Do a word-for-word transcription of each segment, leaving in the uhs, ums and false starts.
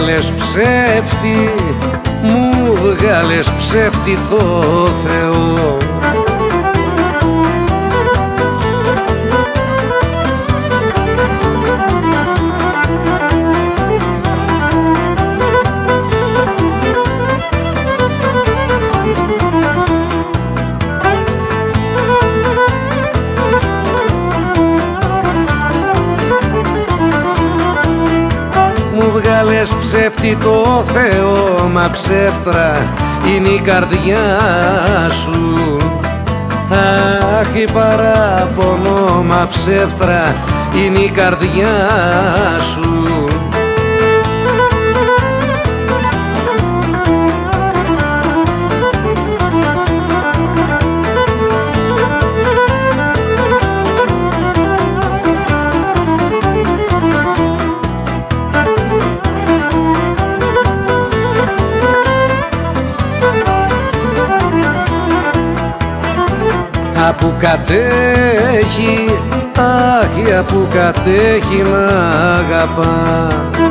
βγάλες ψεύτη, μου βγάλες ψεύτη το Θεό. Μου βγάλες ψεύτη το Θεό, μα ψεύτρα είναι η καρδιά σου. Αχ, η παράπονο, μα ψεύτρα είναι η καρδιά σου. Που κατέχει, άχια που κατέχει να αγαπά.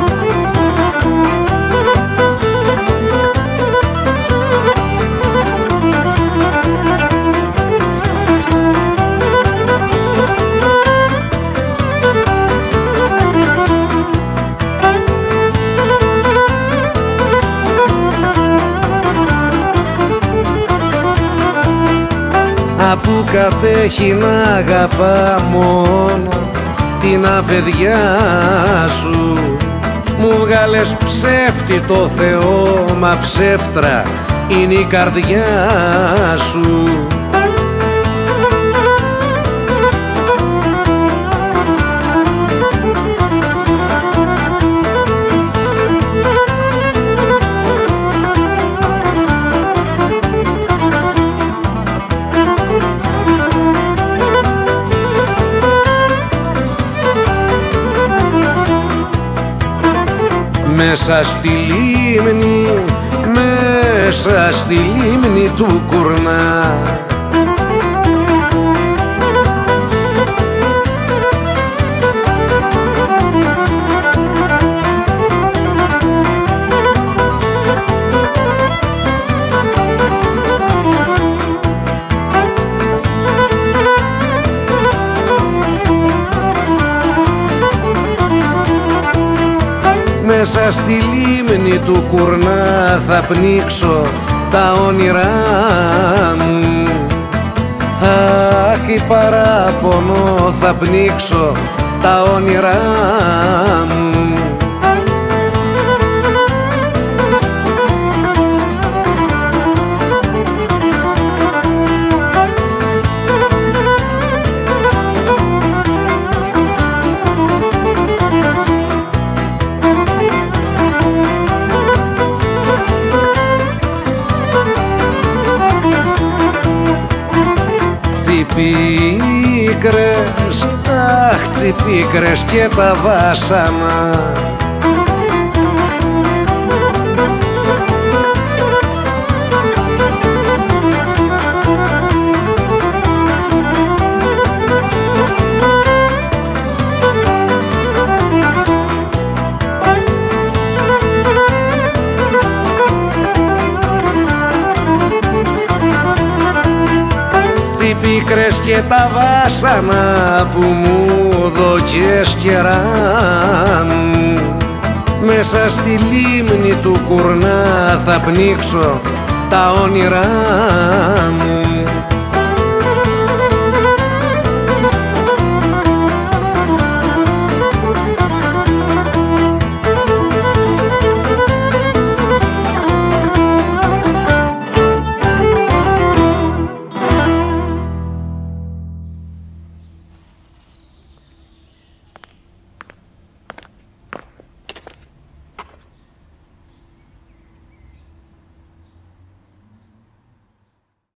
Που κατέχει να αγαπά μόνο την αφεδιά σου. Μου βγάλες ψεύτη το Θεό, μα ψεύτρα είναι η καρδιά σου. Μέσα στη λίμνη, μέσα στη λίμνη του Κουρνά, μέσα στη λίμνη του Κουρνά θα πνίξω τα όνειρά μου. Αχ, η παράπονο, θα πνίξω τα όνειρά μου. Τσιπίκρες, αχ, τσιπίκρες και τα βάσανα. Πίκρες και τα βάσανα που μου δοκές καιρά μου. Μέσα στη λίμνη του Κουρνά θα πνίξω τα όνειρά μου.